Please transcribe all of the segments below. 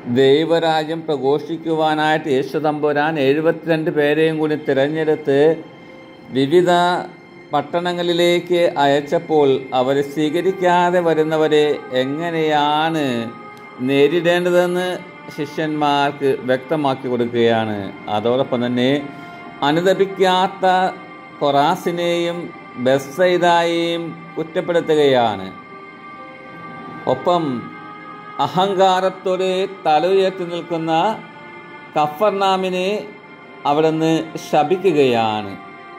ദൈവരാജ്യം പ്രഘോഷിക്കുവാനായിട്ട് യേശു തമ്പുരാൻ 72 പേരെയും കൂടി തിരഞ്ഞെടുത്ത് വിവിധ പട്ടണങ്ങളിലേക്ക് അയച്ചപ്പോൾ അവരെ സ്വീകരിക്കാതെ വരുന്നവരെ എങ്ങനെയാണ് നേരിടേണ്ടതെന്ന് ശിഷ്യന്മാർക്ക് വ്യക്തമാക്കി കൊടുക്കുകയാണ്. അതോടൊപ്പം തന്നെ അനുതപിക്കാത്ത കൊറാസിനെയും ബെത്സയിദയെയും കുറ്റപ്പെടുത്തുകയാണ്. ഒപ്പം അഹങ്കാരത്തോടെ തല ഉയർത്തി നിൽക്കുന്ന കഫർനാമിനെ അവിടുന്ന് ശപിക്കുകയാണ്.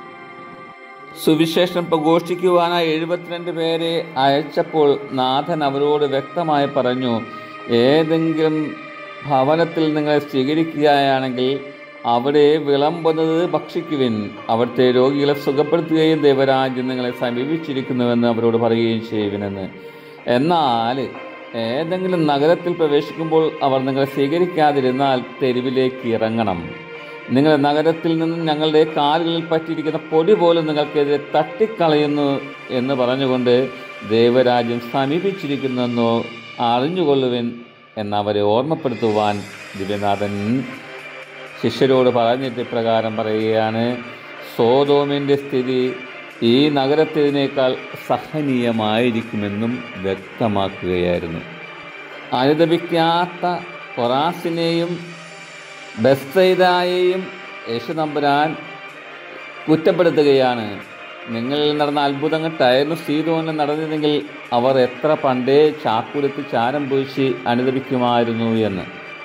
സുവിശേഷം പ്രഘോഷിക്കുവാനായി 72 പേരെ അയച്ചപ്പോൾ നാഥൻ അവരോട് വ്യക്തമായി പറഞ്ഞു, ഏതെങ്കിലും ഭവനത്തിൽ നിങ്ങളെ സ്വീകരിക്കുകയാണെങ്കിൽ അവിടെ വിളമ്പുന്നത് ഭക്ഷിക്കുവിൻ, അവിടുത്തെ രോഗികളെ സുഖപ്പെടുത്തുകയും ദൈവരാജ്യം നിങ്ങളെ സമീപിച്ചിരിക്കുന്നുവെന്ന് അവരോട് പറയുകയും ചെയ്യുവിനെന്ന്. എന്നാൽ ഏതെങ്കിലും നഗരത്തിൽ പ്രവേശിക്കുമ്പോൾ അവർ നിങ്ങളെ സ്വീകരിക്കാതിരുന്നാൽ തെരുവിലേക്ക് ഇറങ്ങണം. നിങ്ങൾ നഗരത്തിൽ നിന്നും ഞങ്ങളുടെ കാലുകളിൽ പറ്റിയിരിക്കുന്ന പൊടി പോലും നിങ്ങൾക്കെതിരെ തട്ടിക്കളയുന്നു എന്ന് പറഞ്ഞുകൊണ്ട് ദൈവരാജ്യം സമീപിച്ചിരിക്കുന്നെന്നോ അറിഞ്ഞുകൊള്ളുവിൻ എന്നവരെ ഓർമ്മപ്പെടുത്തുവാൻ ദിവ്യനാഥൻ ശിഷ്യരോട് പറഞ്ഞിട്ട് പ്രകാരം പറയുകയാണ്. സോദോമിൻ്റെ സ്ഥിതി ഈ നഗരത്തിനേക്കാൾ സഹനീയമായിരിക്കുമെന്നും വ്യക്തമാക്കുകയായിരുന്നു. അനുതപിക്കാത്ത കൊറാസിനെയും ബെത്സയിദയെയും യേശു തമ്പുരാൻ കുറ്റപ്പെടുത്തുകയാണ്. നിങ്ങളിൽ നടന്ന അത്ഭുതങ്ങൾ ടയറിനും സീദോനും നടന്നിരുന്നെങ്കിൽ അവർ എത്ര പണ്ടേ ചാക്കുടുത്ത് ചാരം പൂശി അനുതപിക്കുമായിരുന്നു എന്ന്.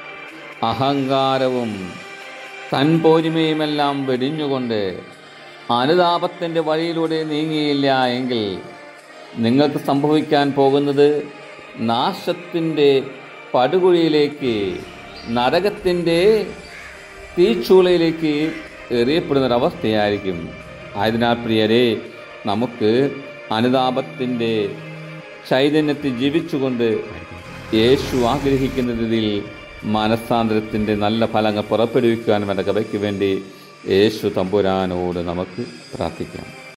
അഹങ്കാരവും തൻപോരിമയുമെല്ലാം വെടിഞ്ഞുകൊണ്ട് അനുതാപത്തിൻ്റെ വഴിയിലൂടെ നീങ്ങിയില്ല എങ്കിൽ നിങ്ങൾക്ക് സംഭവിക്കാൻ പോകുന്നത് നാശത്തിൻ്റെ പടുകുഴിയിലേക്ക്, നരകത്തിൻ്റെ തീച്ചൂളയിലേക്ക് എറിയപ്പെടുന്നൊരവസ്ഥയായിരിക്കും. ആയതിനാൽ പ്രിയരെ, നമുക്ക് അനുതാപത്തിൻ്റെ ചൈതന്യത്തിൽ ജീവിച്ചുകൊണ്ട് യേശു ആഗ്രഹിക്കുന്ന രീതിയിൽ മനസ്സാന്തരത്തിൻ്റെ നല്ല ഫലങ്ങൾ പുറപ്പെടുവിക്കുവാൻ വേണ്ട കൃപയ്ക്ക് വേണ്ടി യേശു തമ്പുരാനോട് നമുക്ക് പ്രാർത്ഥിക്കാം.